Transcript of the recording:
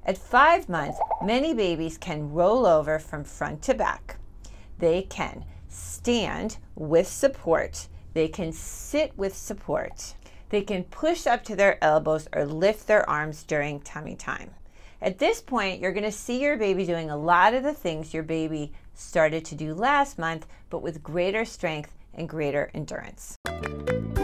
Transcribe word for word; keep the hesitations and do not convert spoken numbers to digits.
At five months, many babies can roll over from front to back. They can stand with support. They can sit with support. They can push up to their elbows or lift their arms during tummy time. At this point, you're going to see your baby doing a lot of the things your baby started to do last month, but with greater strength and greater endurance.